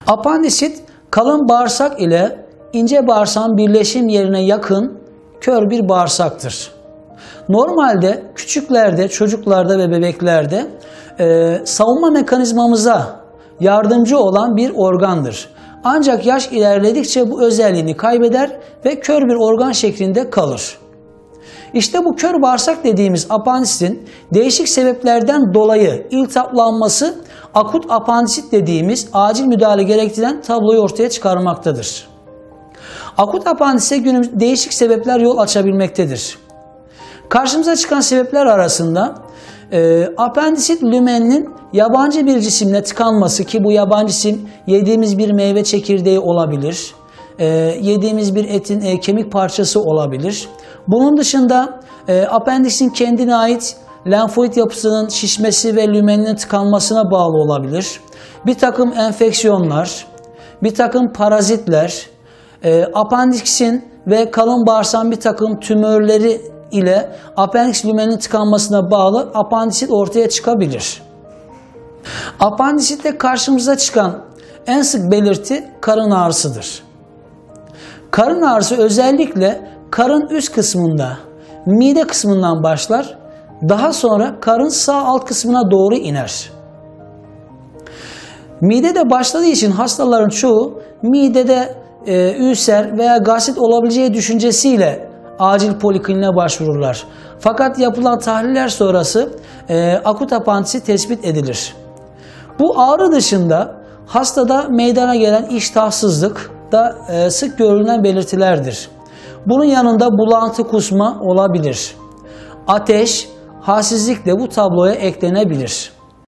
Apandisit, kalın bağırsak ile ince bağırsağın birleşim yerine yakın kör bir bağırsaktır. Normalde küçüklerde, çocuklarda ve bebeklerde savunma mekanizmamıza yardımcı olan bir organdır. Ancak yaş ilerledikçe bu özelliğini kaybeder ve kör bir organ şeklinde kalır. İşte bu kör bağırsak dediğimiz apandisin değişik sebeplerden dolayı iltihaplanması akut apandisit dediğimiz acil müdahale gerektiren tabloyu ortaya çıkarmaktadır. Akut apandisite günümüzde değişik sebepler yol açabilmektedir. Karşımıza çıkan sebepler arasında apandisit lümeninin yabancı bir cisimle tıkanması, ki bu yabancı cisim yediğimiz bir meyve çekirdeği olabilir, yediğimiz bir etin kemik parçası olabilir. Bunun dışında apendisin kendine ait lenfoid yapısının şişmesi ve lümeninin tıkanmasına bağlı olabilir. Bir takım enfeksiyonlar, bir takım parazitler, apendisin ve kalın bağırsağın bir takım tümörleri ile apendiks lümeninin tıkanmasına bağlı apandisit ortaya çıkabilir. Apandisitte karşımıza çıkan en sık belirti karın ağrısıdır. Karın ağrısı özellikle karın üst kısmında, mide kısmından başlar, daha sonra karın sağ alt kısmına doğru iner. Midede başladığı için hastaların çoğu midede ülser veya gastrit olabileceği düşüncesiyle acil polikliniğe başvururlar. Fakat yapılan tahliller sonrası akut apandisit tespit edilir. Bu ağrı dışında hastada meydana gelen iştahsızlık da sık görülen belirtilerdir. Bunun yanında bulantı, kusma olabilir. Ateş, halsizlik de bu tabloya eklenebilir.